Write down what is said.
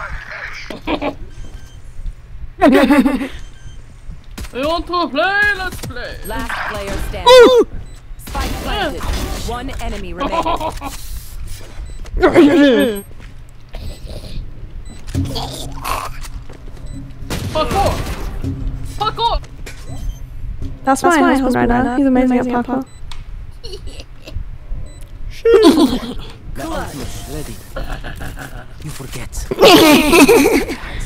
We want to play, let's play. Last player standing. Spike planted. One enemy remaining. Fuck off! Fuck off! That's my husband right now. He's amazing at parkour. The ultimate's ready. You forget.